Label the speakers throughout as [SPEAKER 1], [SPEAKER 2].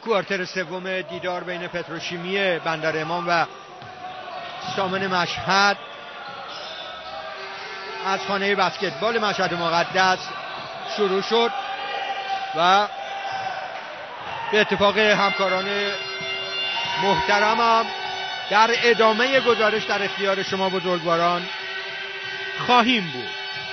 [SPEAKER 1] کوارتر سوم دیدار بین پتروشیمی بندر امام و سامن مشهد از خانه بسکتبال مشهد مقدس شروع شد و به اتفاق همکاران محترمم در ادامه گزارش در اختیار شما بزرگواران خواهیم بود.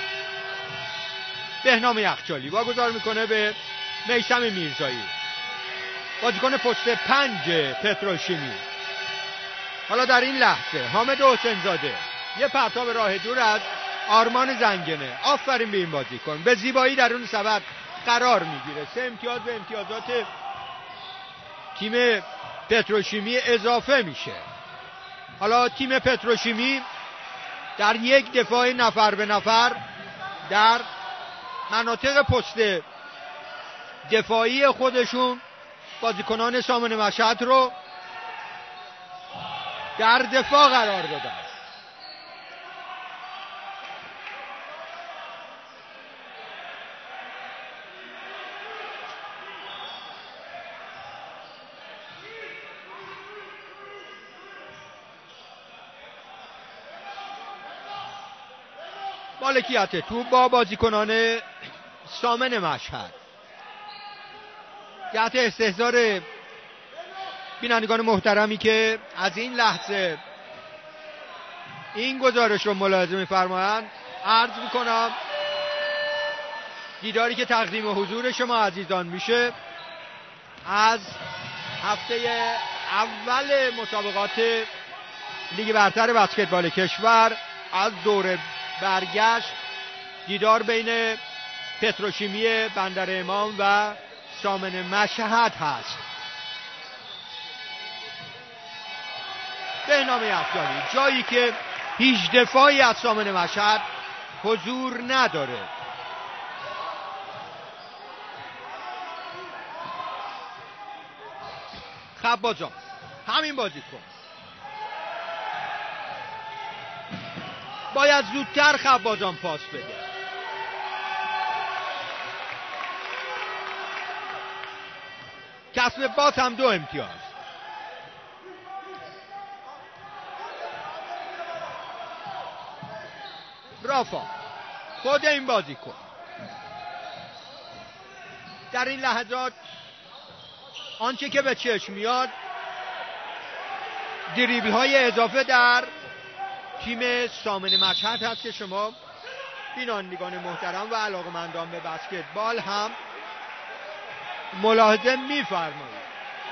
[SPEAKER 1] بهنام یخچالی واگذار میکنه به میثم میرزایی، بازیکن پست 5 پتروشیمی. حالا در این لحظه حامد حسین زاده یه پرتاب راه دور از آرمان زنگنه. آفرین به این بازیکن، به زیبایی در اون سبد قرار میگیره. 3 امتیاز به امتیازات تیم پتروشیمی اضافه میشه. حالا تیم پتروشیمی در یک دفاع نفر به نفر در مناطق پست دفاعی خودشون بازیکنان سامن مشهد رو در دفاع قرار دادن. مالکیت توپ با بازیکنان سامن مشهد. جهت استحضار بینندگان محترمی که از این لحظه این گزارش رو ملاحظه می‌فرمایند، عرض می‌کنم دیداری که تقدیم حضور شما عزیزان میشه از هفته اول مسابقات لیگ برتر بسکتبال کشور، از دور برگشت دیدار بین پتروشیمی بندر امام و سامن مشهد هست. بهنام یخچالی جایی که هیچ دفاعی از سامن مشهد حضور نداره. خبازان همین بازیکن باید زودتر خبازان پاس بده. کسب باز هم 2 امتیاز. رافا خود این بازیکن در این لحظات آنچه که به چشم میاد دریبل های اضافه در تیم سامن مشهد هست که شما بینندگان محترم و علاقه‌مندان به بسکتبال هم ملاحظه می‌فرمایید.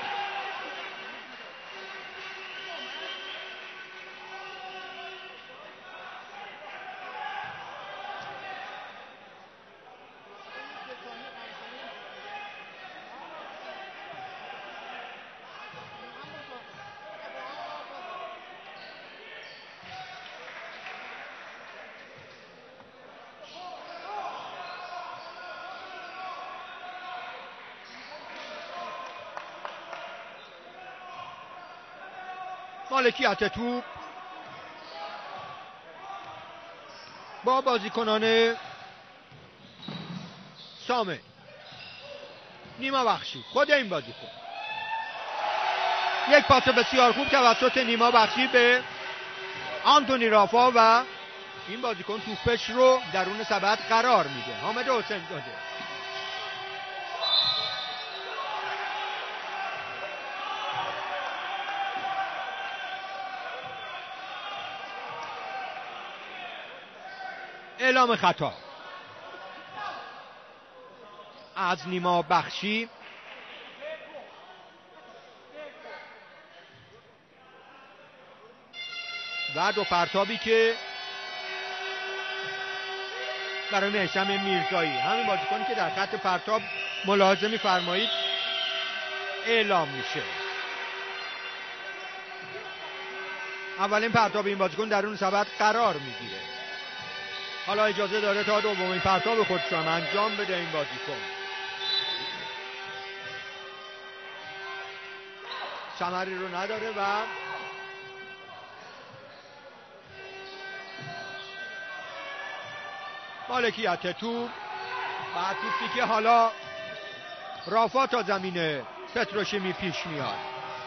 [SPEAKER 1] مالکیت توپ با بازیکنان سامن. نیما بخشی خود این بازیکن، یک پاس بسیار خوب توسط نیما بخشی به آنتونی رافا و این بازیکن توپش رو درون سبد قرار میده. حامد حسین زاده اعلام خطا از نیما بخشی. و 2 پرتابی که برای میثم میرزایی، همین بازیکنی که در خط پرتاب ملاحظه می‌فرمایید، اعلام میشه. اولین پرتاب این بازیکن درون سبد قرار میگیره. حالا اجازه داره تا دومین پرتاب خودش رو انجام بده این بازیکن. ثمری رو نداره و مالکیت توپ و توپی که حالا رافا تا زمین پتروشیمی پیش میاد.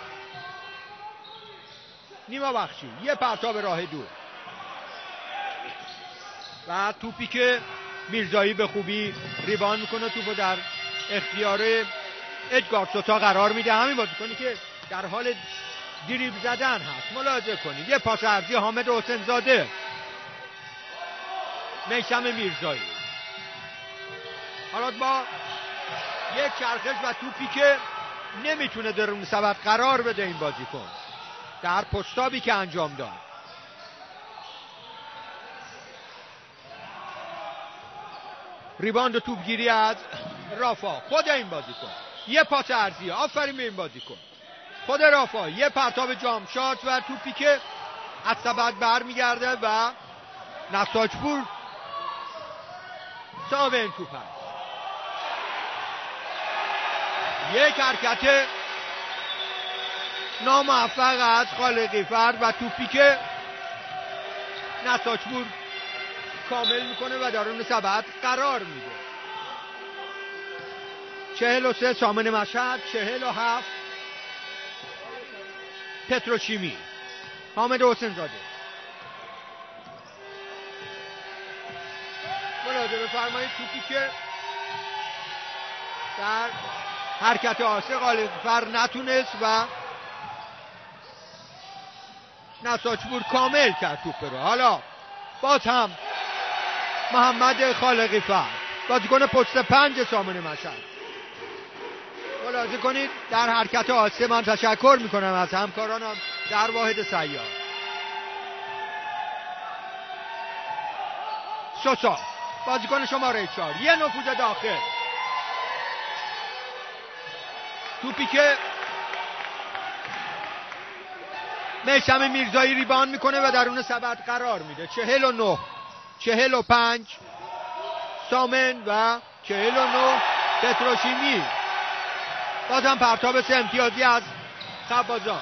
[SPEAKER 1] نیما بخشی یه پرتاب راه دور و توپی که میرزایی به خوبی ریبان میکنه، توپو در اختیار ادگار سوتا قرار میده. همین بازیکنی که در حال دریبل زدن هست. ملاحظه کنید یه پاس عرضی حامد حسین زاده، میثم میرزایی. حالا با یک چرخش و توپی که نمیتونه درون سبد قرار بده این بازیکن در پشتابی که انجام داد. ریباند و توپگیری از رافا، خود این بازیکن. یه پاس عرضی، آفرین به این بازیکن. خود رافا یه پرتاب جامشات و توپی که از سبد برمیگرده و نساجپور صاحب این توپ هست. یک حرکت ناموفق از خالقی فرد و توپی که نساجپور کامل میکنه و درون سبد قرار میده. 43 سامن مشهد، 47 پتروشیمی. حامد حسین زاده ملاحظه بفرمایید توپی که در حرکت آسه غالب‌فر نتونست و نساجپور کامل کرد توپ رو. حالا باز هم محمد خالقی فر، بازیکن پشت 5 سامن مشهد. ملاحظه کنید در حرکت آسه من تشکر میکنم از همکارانم در واحد سیار. سوسا بازیکن شماره 4 یه نفوذ داخل، توپی که میثم میرزایی ریبان میکنه و درون سبد قرار میده. 49 45 سامن و 49 پتروشیمی. بازم پرتاب 3 امتیازی از خبازان.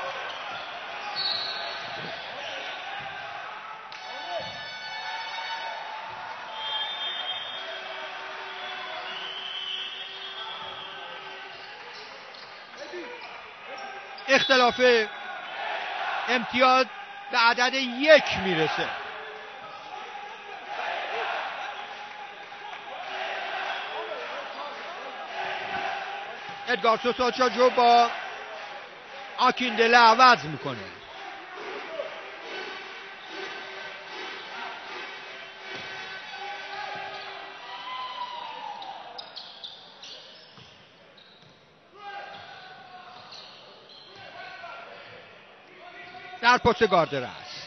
[SPEAKER 1] اختلاف امتیاز به عدد 1 میرسه. ادگار سوسا جو با آکیندله عوض میکنه. در پست گاردر است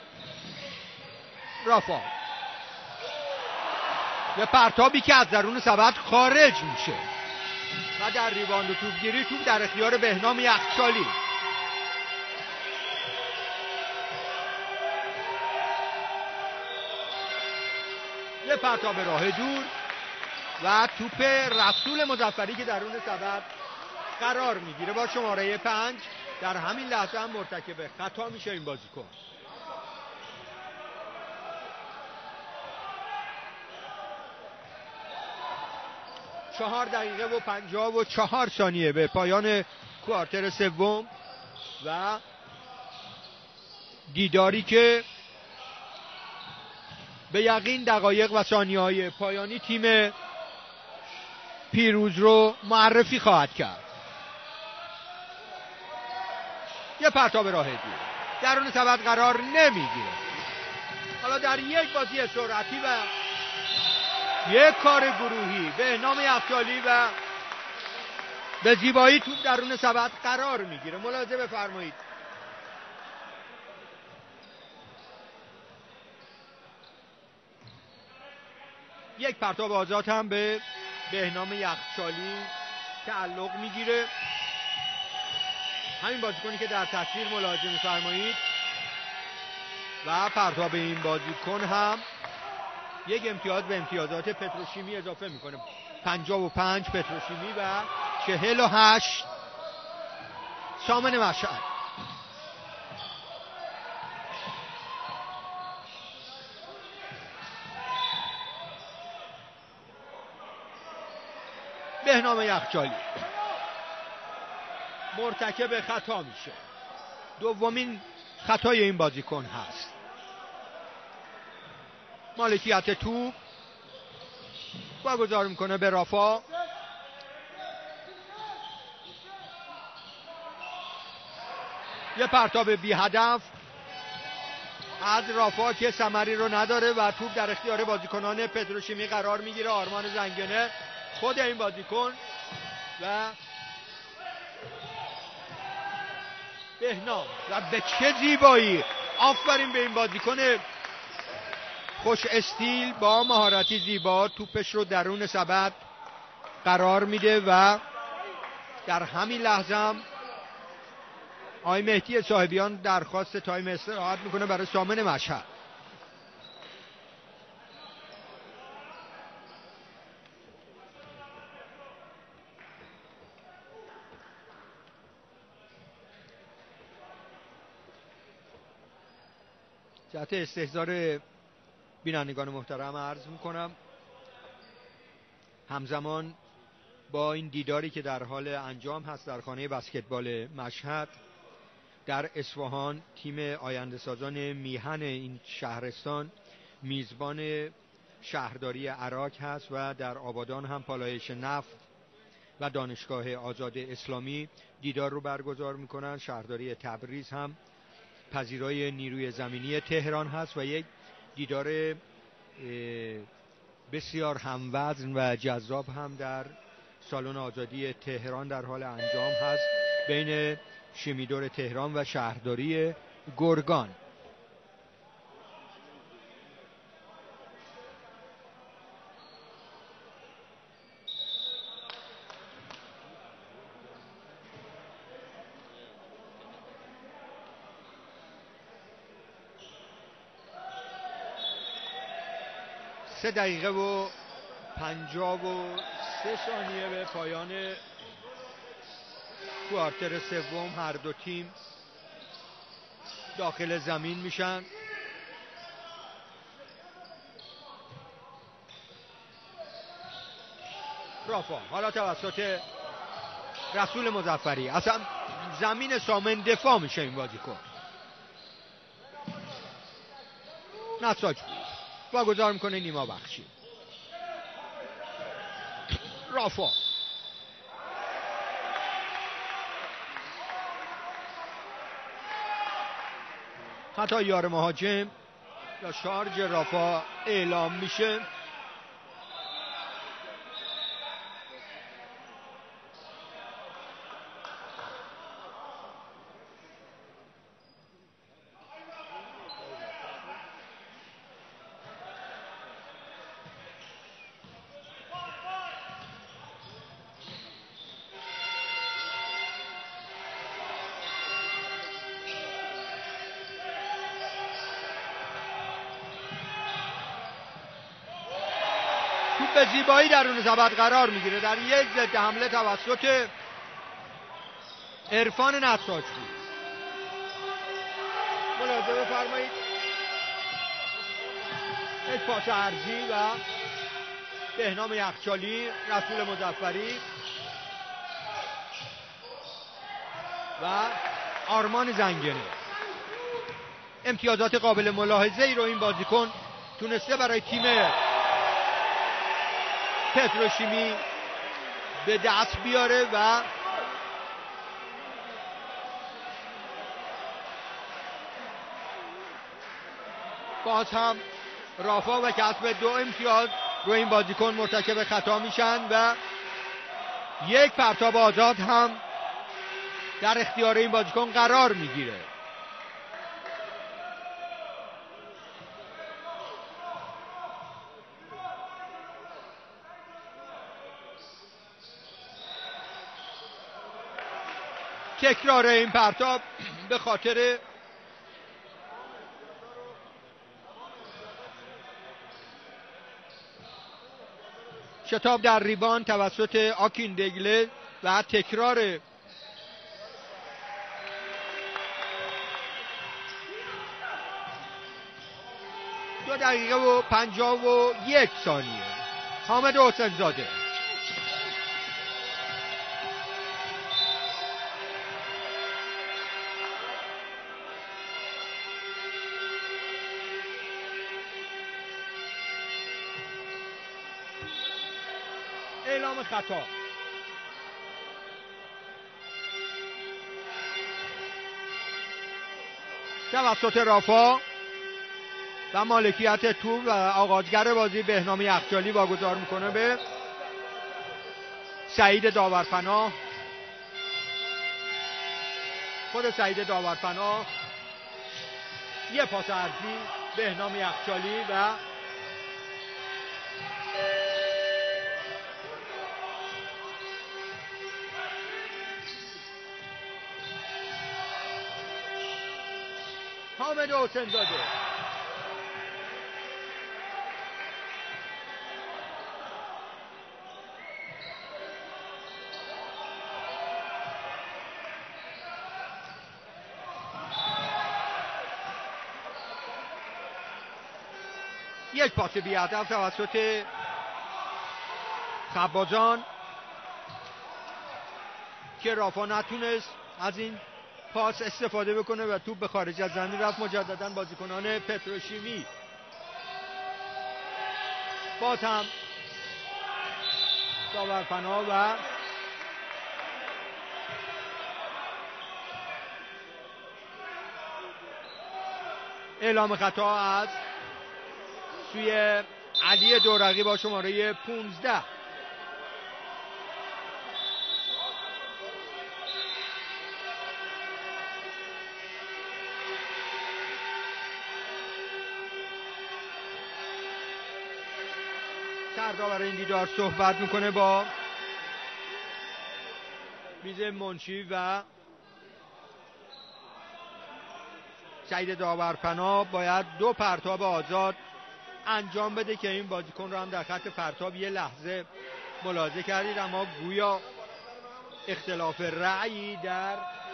[SPEAKER 1] رافا، یه پرتابی که از درون سبد خارج میشه و در ریباند و توپگیری توپ در اختیار بهنام یخچالی. یه پرتاب راه دور و توپ رسول مظفری که درون سبد قرار میگیره با شماره 5. در همین لحظه هم مرتکب خطا میشه این بازیکن. چهار دقیقه و 54 ثانیه به پایان کوارتر سوم و دیداری که به یقین دقایق و ثانیه‌های پایانی تیم پیروز رو معرفی خواهد کرد. یه پرتاب راه دور درون سبد قرار نمیگیره. حالا در یک بازی سرعتی و یک کار گروهی به نام یخچالی و به زیبایی توپ درون سبد قرار میگیره. ملاحظه بفرمایید یک پرتاب آزاد هم به بهنام یخچالی تعلق میگیره. همین بازیکنی که در تصویر ملاحظه می‌فرمایید و پرتاب این بازیکن هم یک امتیاز به امتیازات پتروشیمی اضافه میکنه. 55 پتروشیمی و 48 سامن مشهد. بهنام یخچالی مرتکب خطا میشه. دومین خطای این بازیکن هست. مالکیت توپ واگذار میکنه به رافا. یه پرتاب بی هدف از رافا که ثمری رو نداره و توپ در اختیار بازیکنان پتروشیمی قرار میگیره. آرمان زنگنه خود این بازیکن و بهنام و به چه زیبایی، آفرین به این بازیکن خوش استیل با مهارتی زیبا، توپش رو درون سبد قرار میده و در همین لحظه هم آقای مهدی صاحبیان درخواست تایم استراحت میکنه برای سامن مشهد. جهت استحضار بینندگان محترم عرض میکنم همزمان با این دیداری که در حال انجام هست در خانه بسکتبال مشهد در اصفهان، تیم آینده سازان میهن این شهرستان میزبان شهرداری عراق هست و در آبادان هم پالایش نفت و دانشگاه آزاد اسلامی دیدار رو برگزار میکنن. شهرداری تبریز هم پذیرای نیروی زمینی تهران هست و یک دیدار بسیار هموزن و جذاب هم در سالن آزادی تهران در حال انجام هست بین شیمیدور تهران و شهرداری گرگان. سه دقیقه و 53 ثانیه به پایان کوارتر سوم. هر دو تیم داخل زمین میشن. رافا حالا توسط رسول مظفری اصلا زمین سامن دفاع میشه این بازیکن. نساج واگذار میکنه نیما بخشی. رافا خطا یار مهاجم یا شارژ رافا اعلام میشه. به زیبایی درون سبد قرار میگیره در یک ضد حمله توسط عرفان نساج بود. ملاحظه بفرمایید یک پاس عرضی و بهنام یخچالی، رسول مظفری و آرمان زنگنه. امتیازات قابل ملاحظه ای رو این بازیکن تونسته برای تیم پتروشیمی به دست بیاره و باز هم رافا و کسب 2 امتیاز رو این بازیکن مرتکب خطا میشن و یک پرتاب آزاد هم در اختیار این بازیکن قرار میگیره. تکرار این پرتاب به خاطر شتاب در ریبان توسط آکین دگله و تکرار دو دقیقه و 51 ثانیه. حامد حسین زاده اعلام خطا. توسط رافا و مالکیت توپ و آغازگر بازی بهنام یخچالی واگذار میکنه به سعید داورپناه. خود سعید داورپناه، یه پاس عرضی بهنام یخچالی و حامد حسین‌زاده. یک پاس بی‌هدف توسط خبازان که رافا نتونست از این پاس استفاده بکنه و توپ به خارج از زمین رفت. مجددا بازیکنان پتروشیمی باز هم داورپناه و اعلام خطا از سوی علی دورقی با شماره 15. سردار این دیدار صحبت میکنه با میز منشی و سعید داورپناه باید 2 پرتاب آزاد انجام بده که این بازیکن رو هم در خط پرتاب یه لحظه ملاحظه کردید، اما گویا اختلاف رأی در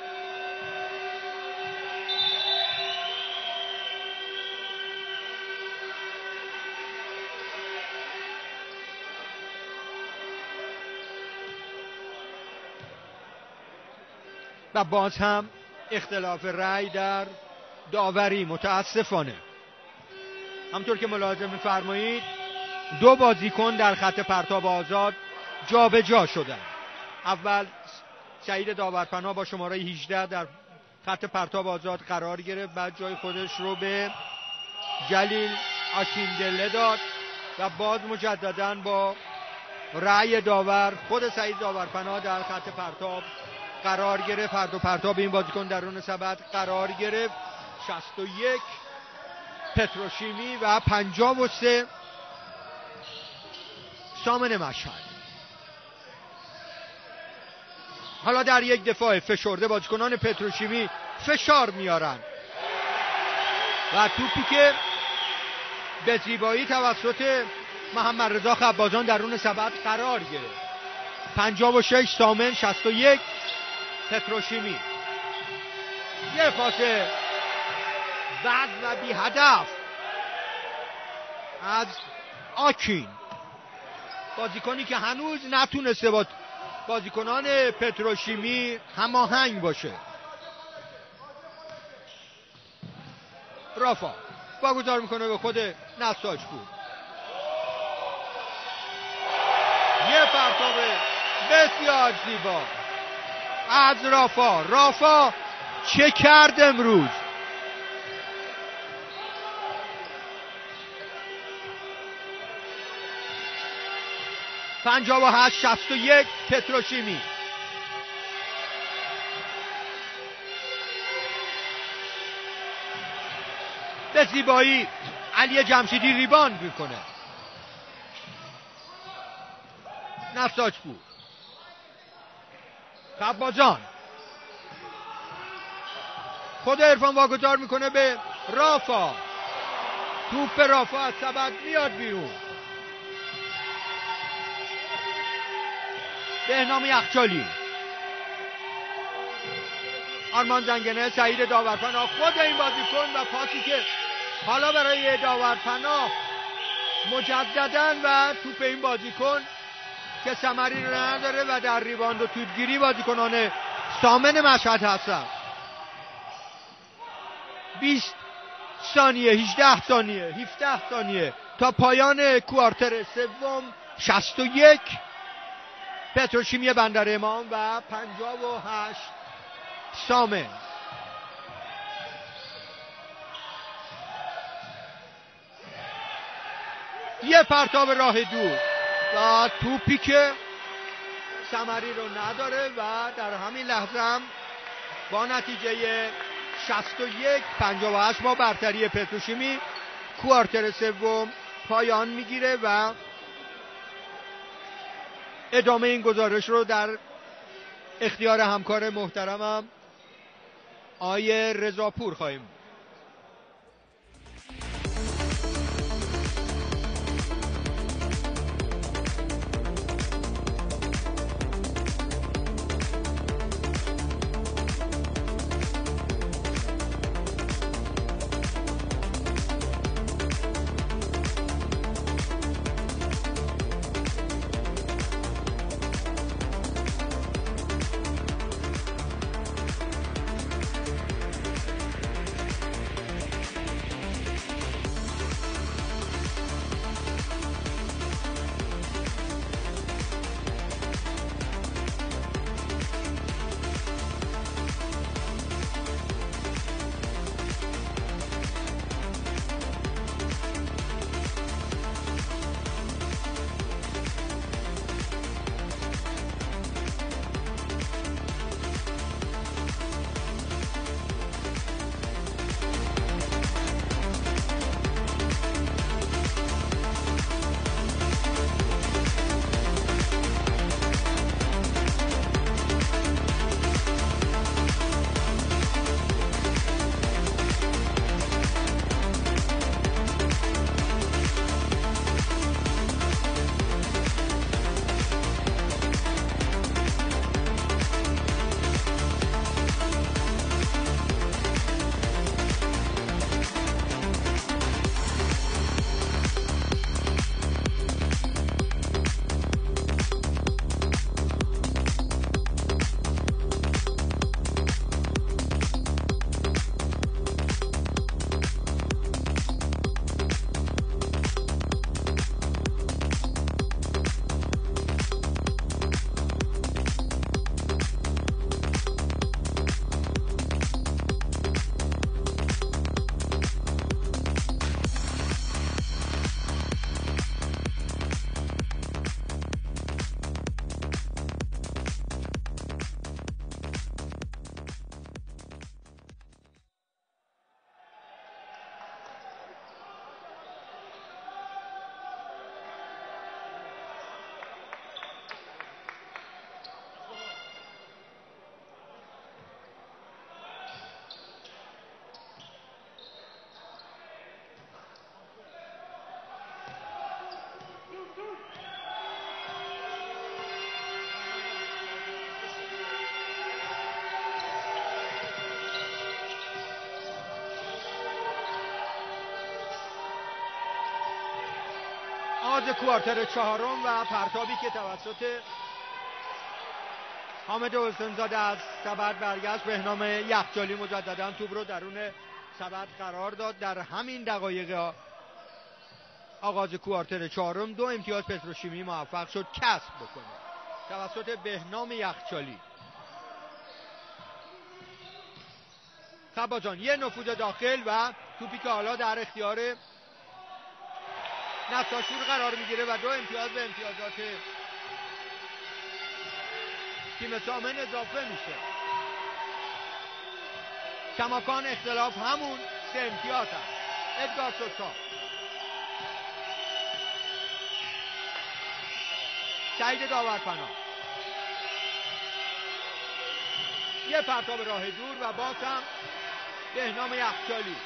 [SPEAKER 1] و باز هم اختلاف رأی در داوری. متاسفانه همطور که ملاحظه می‌فرمایید 2 بازیکن در خط پرتاب آزاد جابجا شدند. اول سعید داورپناه با شماره 18 در خط پرتاب آزاد قرار گرفت، بعد جای خودش رو به جلیل آکیندله داد و باز مجددا با رأی داور خود سعید داورپناه در خط پرتاب قرار گرفت. هر دو پرتاب این بازیکن درون سبد قرار گرفت. 61 پتروشیمی و 53 سامن مشهد. حالا در یک دفاع فشرده بازیکنان پتروشیمی فشار میارن و توپی که به زیبایی توسط محمد رضا خبازان درون سبد قرار گرفت. 56 سامن، 61 پتروشیمی. یه پاس بد و بی هدف از آکین، بازیکنی که هنوز نتونسته با بازیکنان پتروشیمی هماهنگ باشه. رافا واگذار میکنه به خود نساجپور. یه پرتاب بسیار زیبا از رافا. رافا چه کرد امروز؟ و 58-61 پتروشیمی. به زیبایی علی جمشیدی ریباند میکنه. نساجپور. خبازان. خود عرفان واگذار میکنه به رافا. توپ رافا از سبد میاد بیرون. بهنام یخچالی. آرمان زنگنه، سعید داورپناه، خود این بازیکن و پاسی که حالا برای داورپناه مجدداً و توپ این بازیکن که ثمری رو نداره و در ریباند و توپگیری بازیکنان سامن مشهد هستن. 20 ثانیه، 18 ثانیه، 17 ثانیه تا پایان کوارتر سوم. 61 پتروشیمی بندر امام و 58 سامن. یه پرتاب راه دور و توپی که ثمری رو نداره و در همین لحظه هم با نتیجه 61-58 با برتری پتروشیمی کوارتر سوم پایان میگیره و ادامه این گزارش رو در اختیار همکار محترمم آیه رضاپور خواهیم. آغاز کوارتر چهارم و پرتابی که توسط حامد حسینزاده از سبد برگشت. بهنام یخچالی مجددا توپ رو درون سبد قرار داد. در همین دقایق آغاز کوارتر چهارم 2 امتیاز پتروشیمی موفق شد کسب بکنه توسط بهنام یخچالی. خباجان یه نفوذ داخل و توپی که حالا در اختیار نفتاشور قرار میگیره و 2 امتیاز به امتیازات تیم سامن اضافه میشه. کماکان اختلاف همون 3 امتیاز هست. ادگار سوسا، سعید داورپناه، یه پرتاب راه دور و باز هم بهنام یخچالی.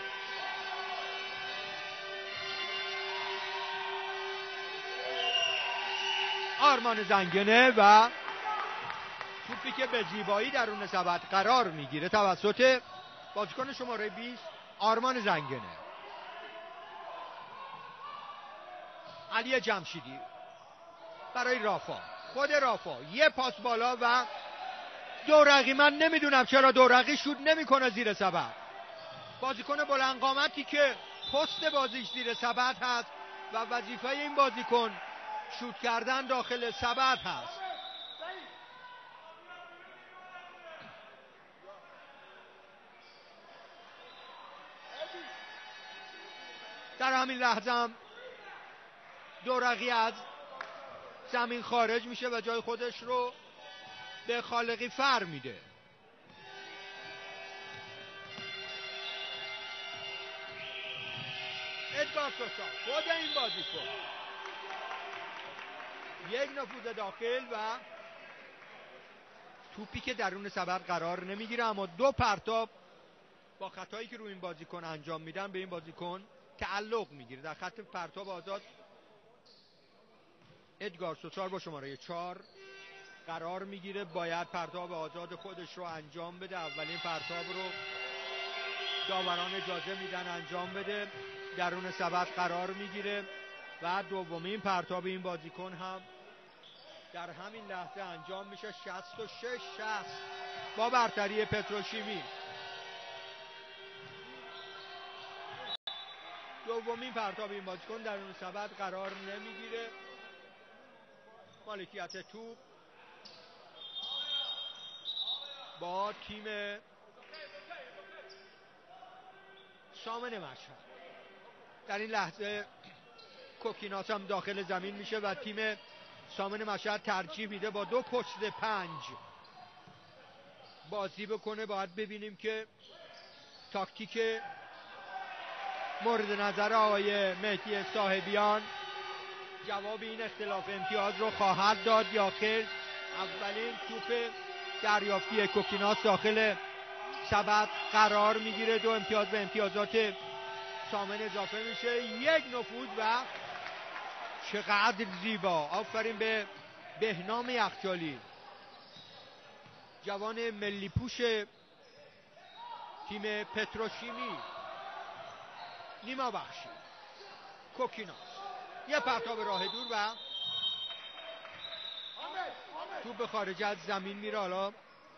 [SPEAKER 1] آرمان زنگنه و توپی که به زیبایی درون سبد قرار میگیره توسط بازیکن شماره 20 آرمان زنگنه. علی جمشیدی برای رافا، خود رافا یه پاس بالا و دورقی. من نمیدونم چرا دورقی شوت نمیکنه زیر سبد. بازیکن بلند قامتی که پست بازیش زیر سبد هست و وظیفه این بازیکن شوت کردن داخل سبد هست. در همین لحظه هم دورقی از زمین خارج میشه و جای خودش رو به خالقی فر میده. ادگار سوسا خود این بازیکن یک نفوذ داخل و توپی که درون سبد قرار نمیگیره، اما دو پرتاب با خطایی که روی این بازیکن انجام میدن به این بازیکن تعلق میگیره. در خط پرتاب آزاد ادگار سوسار با شماره 4 قرار میگیره، باید پرتاب آزاد خودش رو انجام بده. اولین پرتاب رو داوران اجازه میدن انجام بده، درون سبد قرار میگیره و دومین پرتاب این بازیکن هم در همین لحظه انجام میشه. 66-60 با برتری پتروشیمی. دومین پرتاب این بازیکن درون سبد قرار نمیگیره. مالکیت توپ با تیم سامن مشهد. در این لحظه کوکیناس هم داخل زمین میشه و تیم سامن مشهد ترجیح میده با 2 پشت 5 بازی بکنه. باید ببینیم که تاکتیک مورد نظر آقای مهدی صاحبیان جواب این اختلاف امتیاز رو خواهد داد یا خیر. اولین توپ دریافتی کوکیناس داخل سبد قرار میگیره، 2 امتیاز به امتیازات سامن اضافه میشه. یک نفوذ و چقدر زیبا. آفرین به بهنام یخچالی، جوان ملی پوش تیم پتروشیمی. نیما بخشی، کوکیناس، یه پرتاب راه دور و توپ به خارج از زمین میره. حالا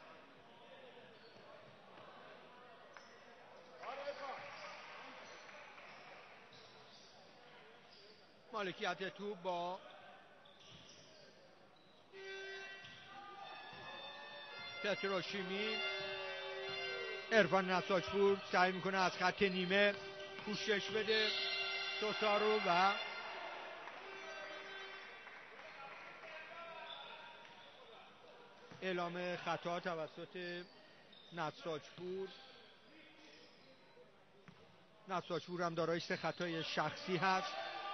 [SPEAKER 1] مالکیت توپ با پتروشیمی. عرفان نساجپور سعی میکنه از خط نیمه پوشش بده سوسارو و اعلام خطا توسط نساجپور. نساجپور هم دارای 3 خطای شخصی هست.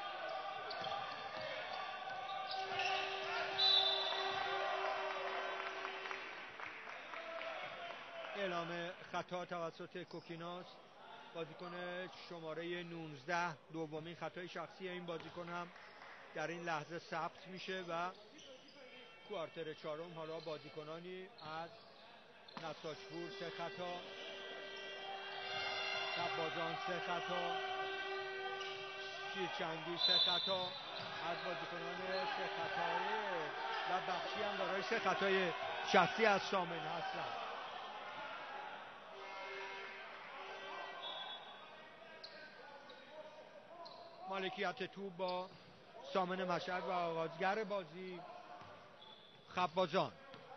[SPEAKER 1] اعلام خطا توسط کوکیناس، بازیکن شماره 19. دومین خطای شخصی این بازیکن هم در این لحظه ثبت میشه و کوارتر چهارم حالا بازیکنانی از نساجپور 3 خطا، نبازان 3 خطا، شیرچندی 3 خطا از بازیکنان 3 خطایی و بخشی هم دارای 3 خطای شخصی از سامن هستند. مالکیت توپ با سامن مشهد و آغازگر بازی خبازان.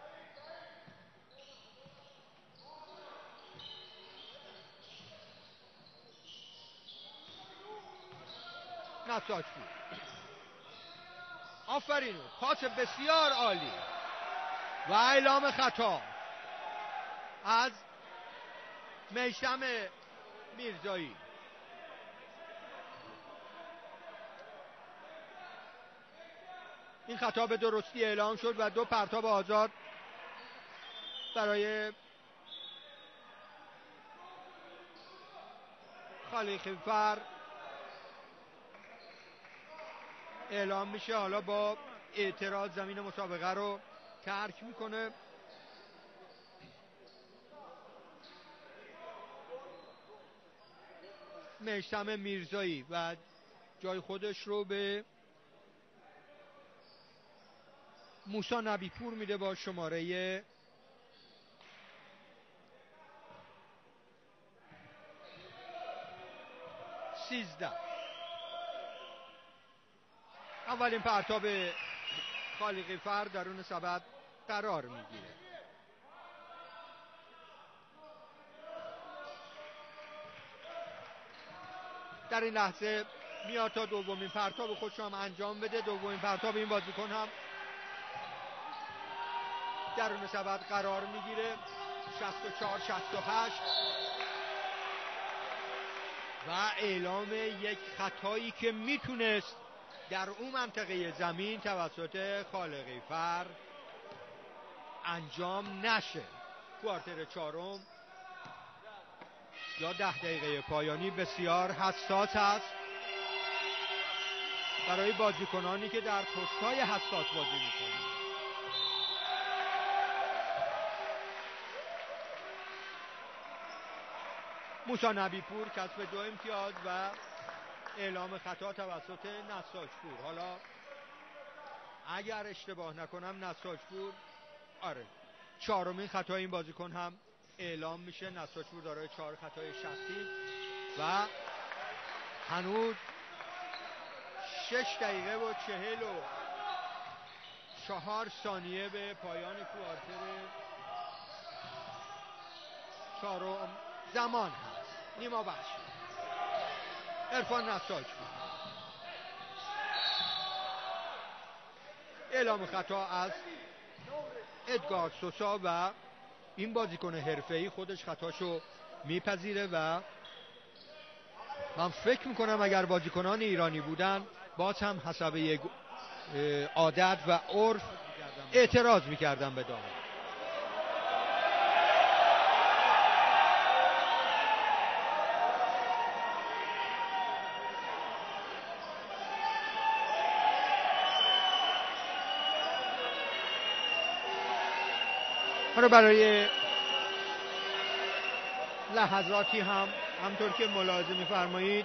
[SPEAKER 1] نساجپور، آفرین، پاس بسیار عالی و اعلام خطا از میثم میرزایی. این خطا به درستی اعلام شد و 2 پرتاب آزاد برای خالقی فر اعلام میشه. حالا با اعتراض زمین مسابقه رو ترک میکنه. میثم میرزایی و جای خودش رو به موسی نبیپور میده با شماره 13. اولین پرتاب خالقی فر درون سبد قرار میگیره. در در این لحظه میاد تا دومین پرتاب خودش هم انجام بده. دومین پرتاب این بازیکن هم درون سبد قرار میگیره. 64 68 و اعلام یک خطایی که میتونست در اون منطقه زمین توسط خالقی فر انجام نشه. کوارتر چهارم یا 10 دقیقه پایانی بسیار حساس است برای بازیکنانی که در پست‌های حساس بازی میکنند. موسی نبیپور کسب 2 امتیاز و اعلام خطا توسط نساجپور. حالا اگر اشتباه نکنم نساجپور چهارمین خطای این بازیکن هم اعلام میشه. نساجپور دارای 4 خطای شخصی و هنوز 6 دقیقه و 44 ثانیه به پایان کوارتر چهارم زمان هست. نیما بخشی، عرفان نساجپور. اعلام خطا از ادگار سوسا و این بازیکن حرفه‌ای خودش خطاشو میپذیره و من فکر میکنم اگر بازیکنان ایرانی بودن باز هم حسب یک عادت و عرف اعتراض میکردن به دامن. برای لحظاتی همطور که ملاحظه می‌فرمایید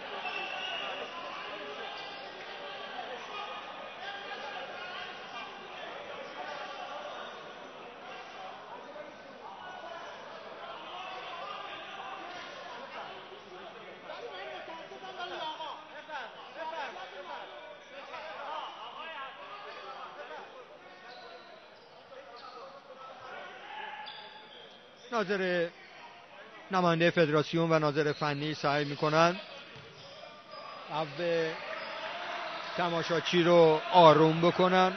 [SPEAKER 1] ناظر نماینده فدراسیون و ناظر فنی سعی میکنن عفو تماشاچی رو آروم بکنن.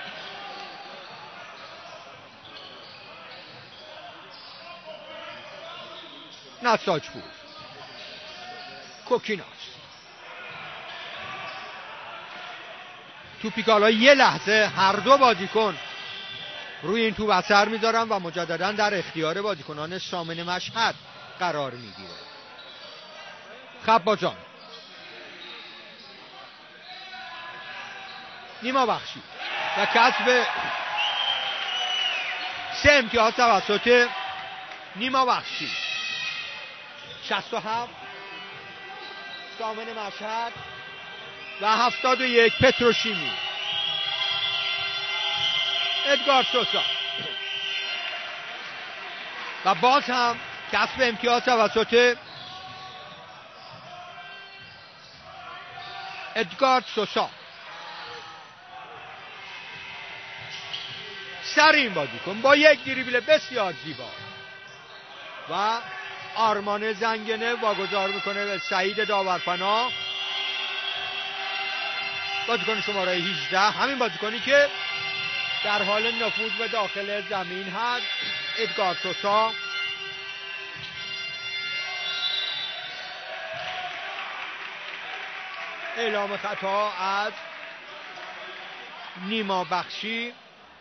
[SPEAKER 1] نساجپور، کوکیناس، توپیکالا یه لحظه هر دو بازیکن روی این توپ اثر میذارن و مجددا در اختیار بازیکنان سامن مشهد قرار میگیره. خبازان، نیما بخشی و کسب 3 امتیاز توسط نیما بخشی. 67 سامن مشهد و 71 پتروشیمی. ادگار سوسا و باز هم کسب امتیاز توسط ادگار سوسا. سر این بازیکن با یک دریبل بسیار زیبا و آرمان زنگنه واگذار میکنه به سعید داورپناه، بازیکن شماره 18، همین بازیکنی که در حال نفوذ به داخل زمین هست. ادگار سوسا اعلام خطا از نیما بخشی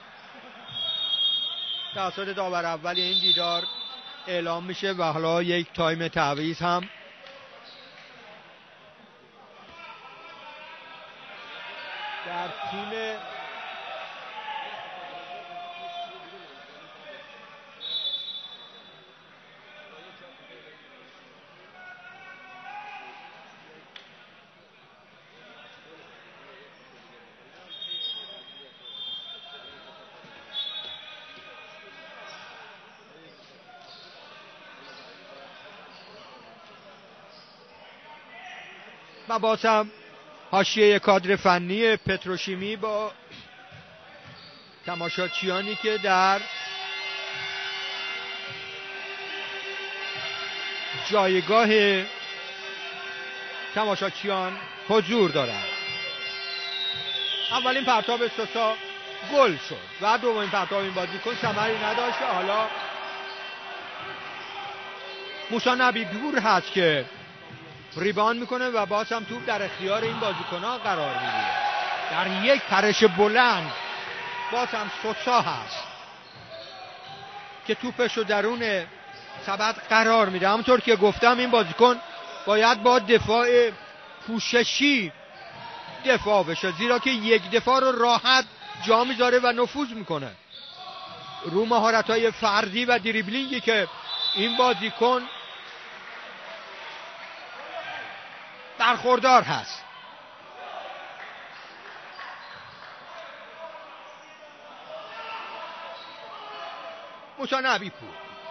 [SPEAKER 1] توسط داور اول این دیدار اعلام میشه و حالا یک تایم تعویض هم در تیم و باز هم حاشیه کادر فنی پتروشیمی با تماشاچیانی که در جایگاه تماشاچیان حضور دارند. اولین پرتاب سوسا گل شد و دومین پرتاب این بازیکن ثمری نداشت. حالا موسی نبی‌پور هست که ریبان میکنه و باز هم توپ در اختیار این بازیکن‌ها قرار میگیره. در یک پرش بلند باز هم سوسا هست که توپش رو درون سبد قرار میده. همونطور که گفتم این بازیکن باید با دفاع پوششی دفاع بشه، زیرا که یک دفاع رو راحت جا میذاره و نفوذ میکنه. رو مهارت‌های فردی و دریبلینگی که این بازیکن برخوردار هست. موسی نبی‌پور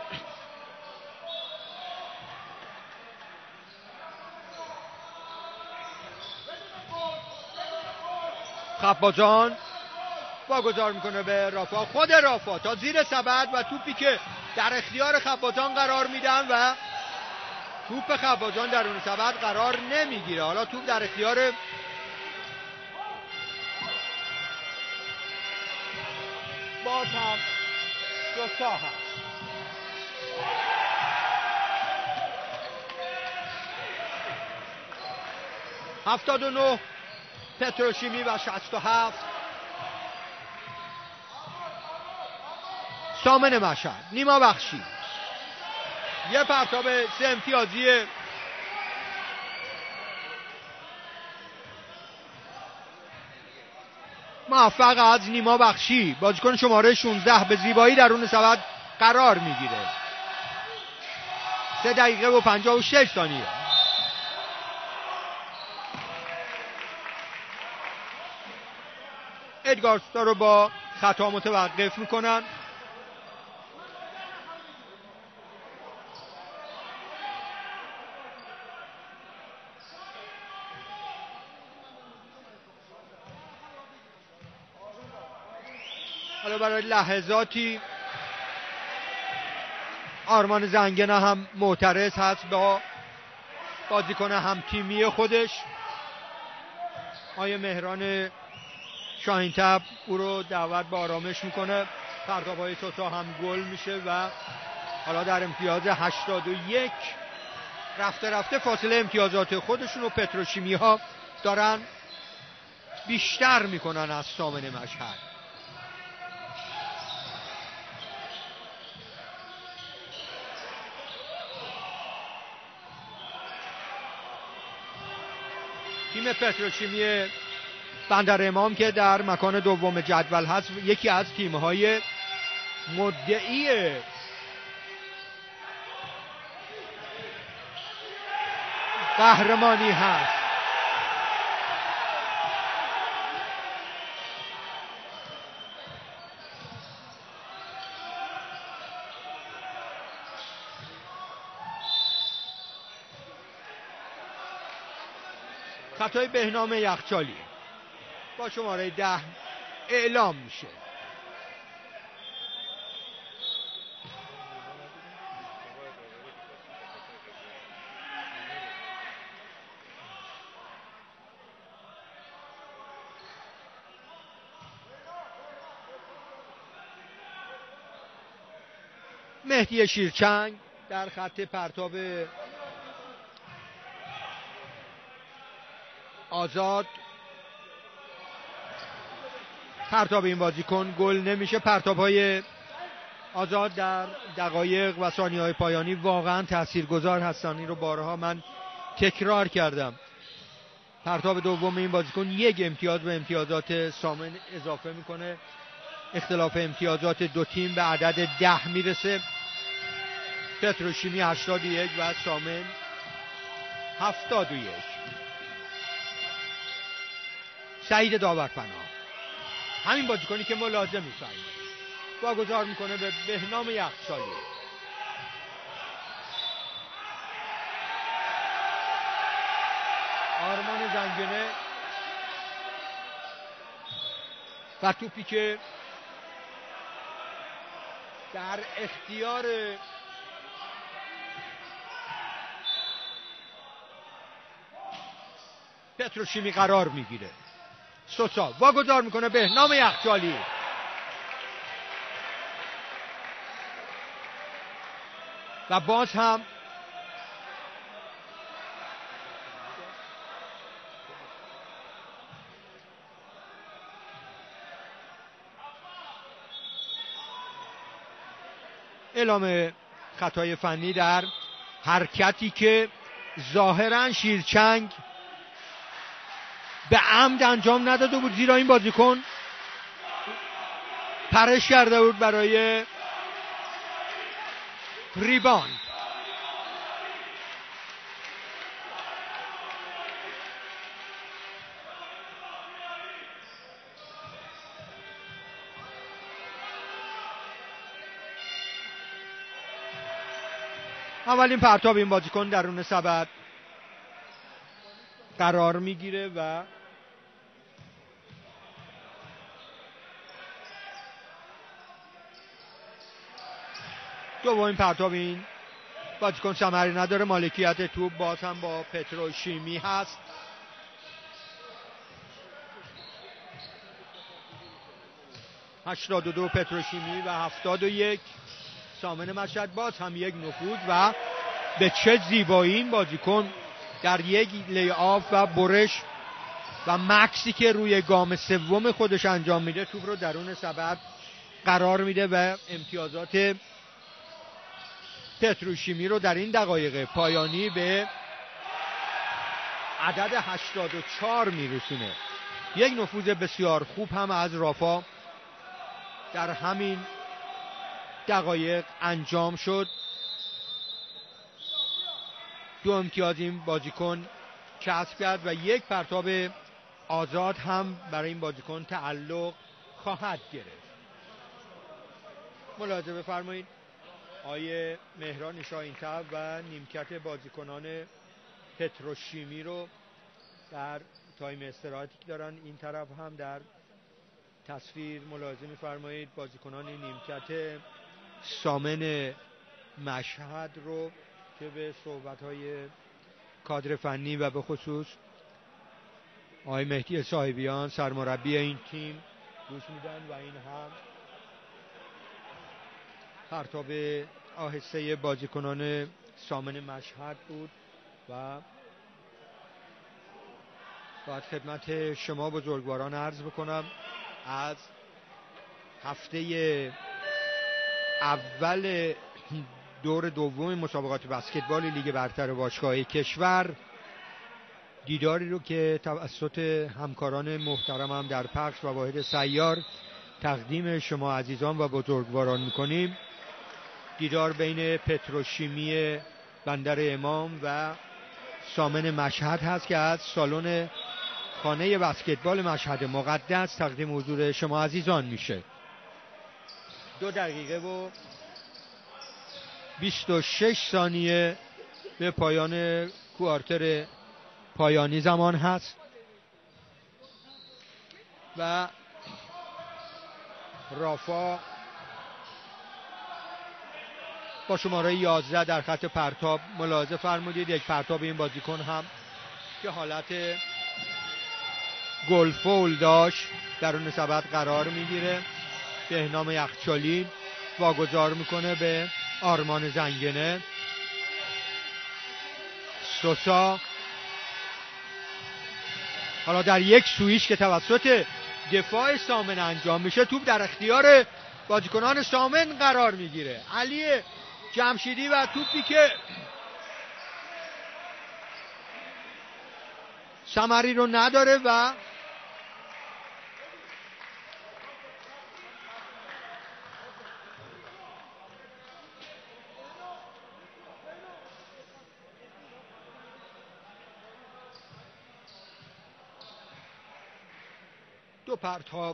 [SPEAKER 1] خبازان واگذار میکنه به رافا، خود رافا تا زیر سبد و توپی که در اختیار خبازان قرار میدن و توپ خبازان درون سبد قرار نمیگیره. حالا توپ در اختیار باز هم سوسا هست. $79 پتروشیمی و 67 سامن مشهد. نیما بخشی یه پرتاب 3 امتیازی موفق از نیما بخشی، بازیکن شماره 16 به زیبایی درون سبد قرار میگیره. 3 دقیقه و 56 ثانیه. ادگارستا رو با خطا متوقف میکنن. حالا برای لحظاتی آرمان زنگنه هم معترض هست با بازیکن هم تیمی خودش. آیه مهران شاهین‌طبع او رو دعوت به آرامش میکنه. پرتاب‌های سوسا هم گل میشه و حالا در امتیاز 81 رفته رفته فاصله امتیازات خودشون و پتروشیمی ها دارن بیشتر میکنن از سامن مشهد. تیم پتروشیمی بندر امام که در مکان دوم جدول هست، یکی از تیم‌های مدعی قهرمانی هست. خطای بهنام یخچالی با شماره 10 اعلام میشه. مهدی شیرچنگ در خط پرتاب آزاد. پرتاب این بازیکن گل نمیشه. پرتاب‌های آزاد در دقایق و ثانیه‌های پایانی واقعا تاثیرگذار هستن. این رو بارها من تکرار کردم. پرتاب دوم این بازیکن 1 امتیاز به امتیازات سامن اضافه میکنه. اختلاف امتیازات دو تیم به عدد 10 میرسه. پتروشیمی 81 و سامن 71. سعید داورپناه همین بازیکنی که ما لازم می‌فهمیم واگذار میکنه به بهنام یخچالی. آرمان زنگنه و توپی که در اختیار پتروشیمی قرار میگیره. سوسا واگذار میکنه بهنام یخچالی. و باز هم اعلام خطای فنی در حرکتی که ظاهراً شیرچنگ به عمد انجام نداده بود، زیرا این بازیکن پرش کرده بود برای ریباند. اولین پرتاب این بازیکن درون سبد قرار میگیره و دومین پرتاب این بازیکن ثمری نداره. مالکیت توپ باز هم با پتروشیمی هست. (82) پتروشیمی و 71 سامن مشهد. باز هم یک نفوذ و به چه زیبایی این بازیکن در یک لی آف و برش و مکسی که روی گام سوم خودش انجام میده توپ رو درون سبد قرار میده و امتیازات پتروشیمی رو در این دقایق پایانی به عدد 84 میرسونه. یک نفوذ بسیار خوب هم از رافا در همین دقایق انجام شد. 2 امتیاز این بازیکن کسب کرد و یک پرتاب آزاد هم برای این بازیکن تعلق خواهد گرفت. ملاحظه بفرمایید آیه مهران شاهین‌طبع و نیمکت بازیکنان پتروشیمی رو در تایم استراحتی که دارن این طرف هم در تصویر ملاحظه می‌فرمایید. بازیکنان نیمکت سامن مشهد رو که به صحبت‌های کادر فنی و به خصوص آقای مهدی صاحبیان سرمربی این تیم گوش میدن و این هم پرتاب آهسته بازیکنان سامن مشهد بود. و باید خدمت شما بزرگواران عرض بکنم از هفته اول دور دوم مسابقات بسکتبال لیگ برتر باشگاهی کشور دیداری رو که توسط همکاران محترمم در پخش و واحد سیار تقدیم شما عزیزان و بزرگواران میکنیم. دیدار بین پتروشیمی بندر امام و سامن مشهد هست که از سالن خانه بسکتبال مشهد مقدس تقدیم حضور شما عزیزان میشه. 2 دقیقه و 26 ثانیه به پایان کوارتر پایانی زمان هست و رافا با شماره 11 در خط پرتاب. ملاحظه فرمودید یک پرتاب این بازیکن هم که حالت گل فول داشت درون سبد قرار میگیره. بهنام یخچالی واگذار میکنه به آرمان زنگنه. سوسا حالا در یک سویچ که توسط دفاع سامن انجام میشه توپ در اختیار بازیکنان سامن قرار میگیره. علی جمشیدی و توپی که ثمری رو نداره و دو پرتاب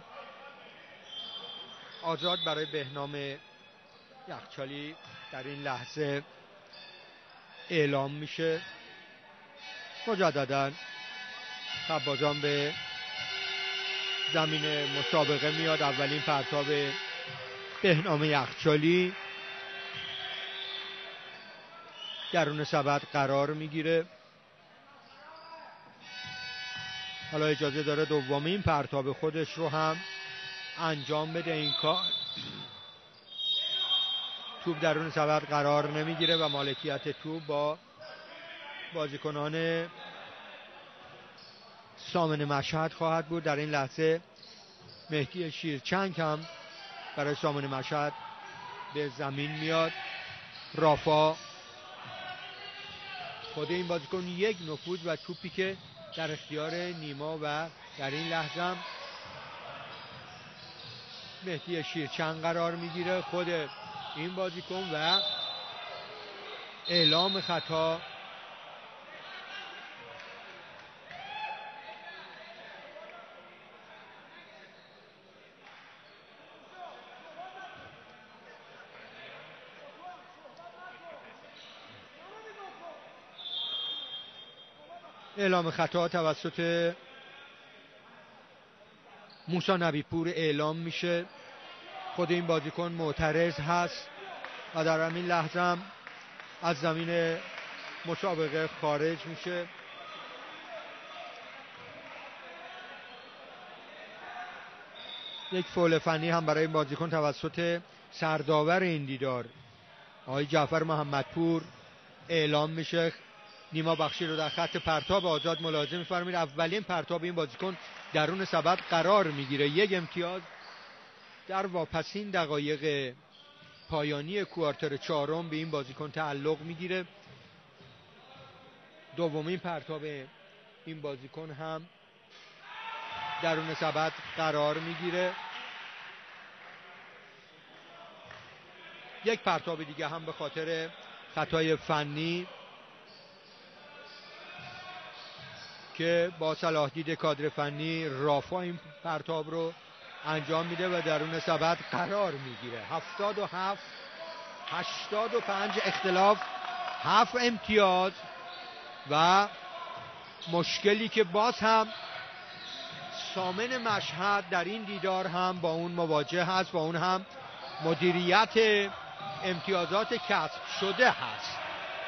[SPEAKER 1] آزاد برای بهنام یخچالی در این لحظه اعلام میشه. مجددا خبازان به زمین مسابقه میاد. اولین پرتاب بهنام یخچالی درون سبد قرار میگیره. حالا اجازه داره دومین پرتاب خودش رو هم انجام بده. این کار توپ درون سبد قرار نمیگیره و مالکیت توپ با بازیکنان سامن مشهد خواهد بود. در این لحظه مهدی شیرچنگ هم برای سامن مشهد به زمین میاد. رافا خود این بازیکن یک نفوذ و توپی که در اختیار نیما و در این لحظه هم مهدی شیرچند قرار میگیره. خود این بازیکن و اعلام خطا توسط موسی نبیپور اعلام میشه. خود این بازیکن معترض هست و در همین لحظه هم از زمین مسابقه خارج میشه. یک فول فنی هم برای این بازیکن توسط سرداور این دیدار آقای جعفر محمدپور اعلام میشه. نیما بخشی رو در خط پرتاب آزاد ملاحظه می‌فرمایید. اولین پرتاب این بازیکن درون سبد قرار میگیره. یک امتیاز در واپسین دقایق پایانی کوارتر چهارم به این بازیکن تعلق میگیره. دومین پرتاب این بازیکن هم درون سبد قرار میگیره. یک پرتاب دیگه هم به خاطر خطای فنی که با صلاح دید کادر فنی رافا این پرتاب رو انجام میده و درون سبد قرار میگیره. 77-85 اختلاف 7 امتیاز و مشکلی که باز هم سامن مشهد در این دیدار هم با اون مواجه هست، با اون هم مدیریت امتیازات کسب شده هست.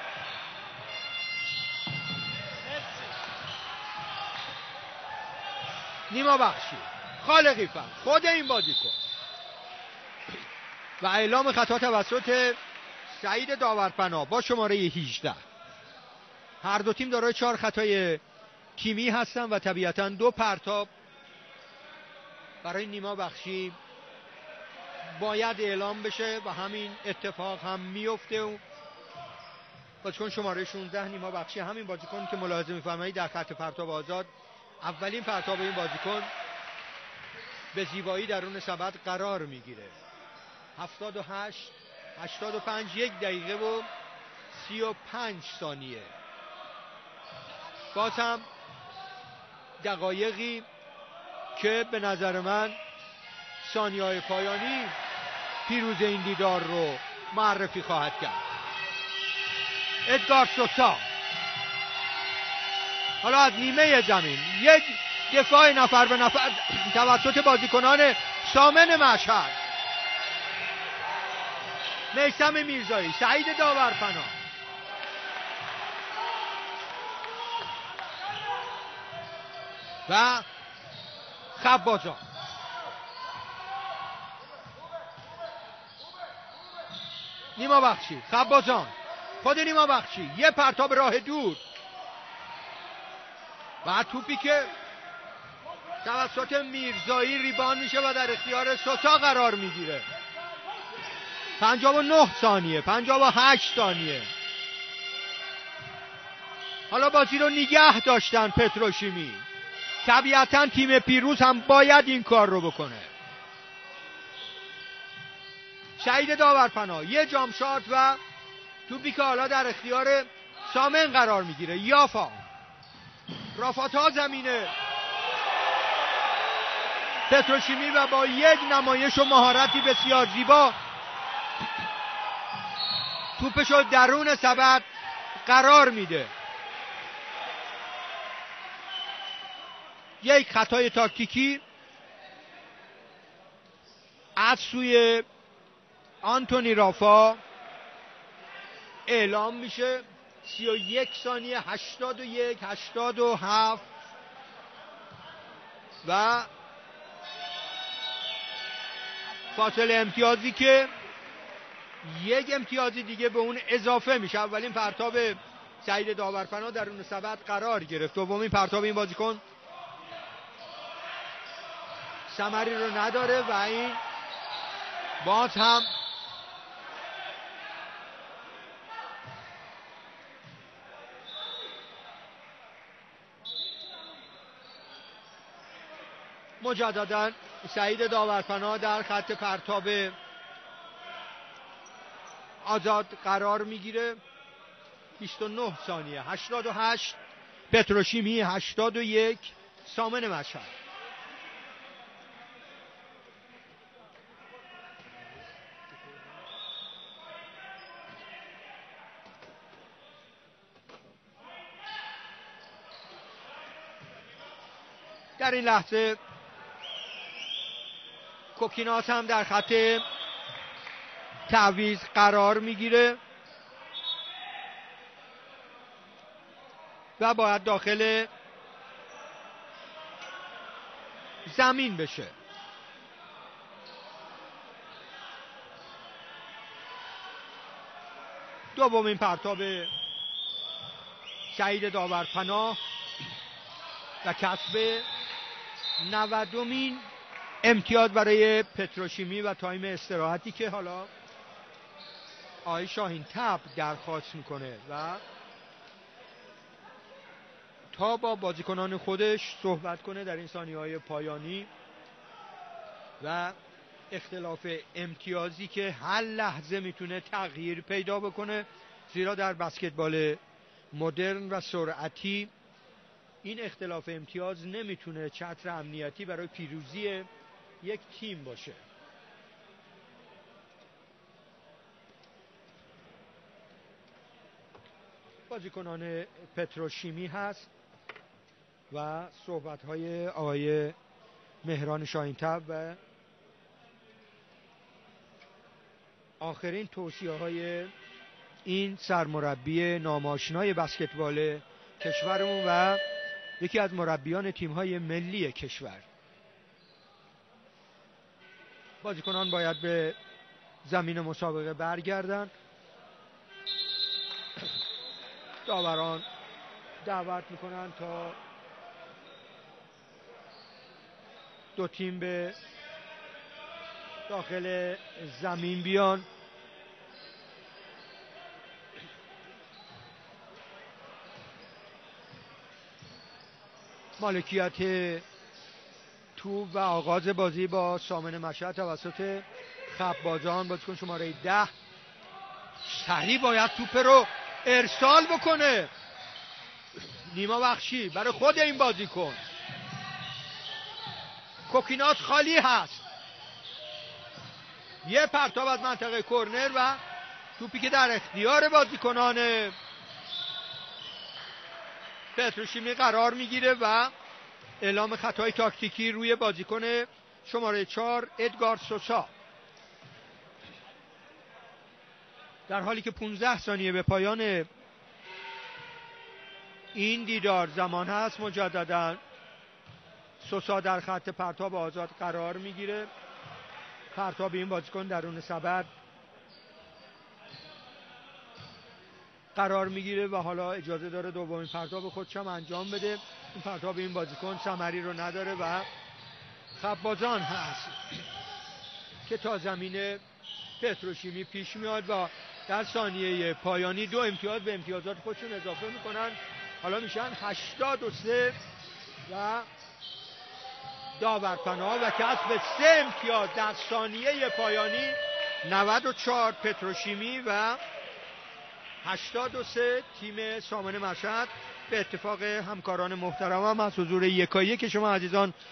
[SPEAKER 1] نیما بخشی خالقی فهم خود این بازیکن و اعلام خطا توسط سعید داورپناه با شماره 18. هر دو تیم دارای 4 خطای تیمی هستن و طبیعتاً 2 پرتاب برای نیما بخشی باید اعلام بشه و همین اتفاق هم میفته. بازیکن شماره 16 نیما بخشی همین بازیکن که ملاحظه می‌فرمایید در خط پرتاب آزاد اولین پرتاب این بازیکن به زیبایی درون سبد قرار میگیره. 78-85 1 دقیقه و 35 ثانیه. باز هم دقایقی که به نظر من ثانیه‌های پایانی پیروز این دیدار رو معرفی خواهد کرد. ادگار سوسا حالا از نیمه زمین یک دفاع نفر به نفر توسط بازیکنان سامن مشهد، میثم میرزایی، سعید داورپناه و خبازان. نیما بخشی، خبازان، خود نیما بخشی، یه پرتاب راه دور و توپی که توسط میرزایی ریبان میشه و در اختیار سوسا قرار میگیره. 59 ثانیه 58 ثانیه. حالا بازی رو نگه داشتن پتروشیمی. طبیعتا تیم پیروز هم باید این کار رو بکنه. سعید داورپناه یه جام شات و توپی که حالا در اختیار سامن قرار میگیره. یافا رافا تا زمینه پتروشیمی و با یک نمایش و مهارتی بسیار زیبا توپشو درون سبد قرار میده. یک خطای تاکتیکی از سوی آنتونی رافا اعلام میشه. 31 ثانیه 81 87 و فاصله امتیازی که یک امتیازی دیگه به اون اضافه میشه. اولین پرتاب سعید داورپناه درون سبد قرار گرفت. دومین پرتاب این بازیکن ثمری رو نداره و این باز هم مجددا سعید داورپناه در خط پرتاب آزاد قرار میگیره. 29 ثانیه 88 پتروشیمی 81 سامن مشهد. در این لحظه کوکیناس هم در خط تعویض قرار میگیره و باید داخل زمین بشه. دومین پرتاب سعید داورپناه و کسب 90مین امتیاز برای پتروشیمی و تایم استراحتی که حالا آقای شاهین تب درخواست میکنه و تا با بازیکنان خودش صحبت کنه در این ثانیه‌های پایانی و اختلاف امتیازی که هر لحظه میتونه تغییر پیدا بکنه، زیرا در بسکتبال مدرن و سرعتی این اختلاف امتیاز نمیتونه چتر امنیتی برای پیروزی یک تیم باشه. بازیکنان پتروشیمی هست و صحبت‌های آقای مهران شاهین‌تب و آخرین توصیه‌های این سرمربی ناماشنای بسکتبال کشورمون و یکی از مربیان تیم‌های ملی کشور. بازیکنان باید به زمین مسابقه برگردن. داوران دعوت میکنن تا دو تیم به داخل زمین بیان. مالکیت توپ و آغاز بازی با سامن مشهد توسط خبازان، بازیکن شماره 10 سریع باید توپ رو ارسال بکنه. نیما بخشی برای خود این بازیکن. کوکینات خالی هست. یه پرتاب از منطقه کرنر و توپی که در اختیار بازیکنان پتروشیمی قرار میگیره و اعلام خطای تاکتیکی روی بازیکن شماره 4 ادگار سوسا. در حالی که 15 ثانیه به پایان این دیدار زمان هست، مجددا سوسا در خط پرتاب آزاد قرار میگیره. پرتاب این بازیکن درون سبد قرار میگیره و حالا اجازه داره دومین پرتاب خودش هم انجام بده. این پرتاب این بازیکن ثمری رو نداره و خبازان هست که تا زمین پتروشیمی پیش میاد و در ثانیه پایانی 2 امتیاز به امتیازات خودشون اضافه میکنن. حالا میشن 83 و داورپناه و کسب 3 امتیاز در ثانیه پایانی. 94 پتروشیمی و 83 تیم سامن مشهد. به اتفاق همکاران محترمم از حضور یکایی که شما عزیزان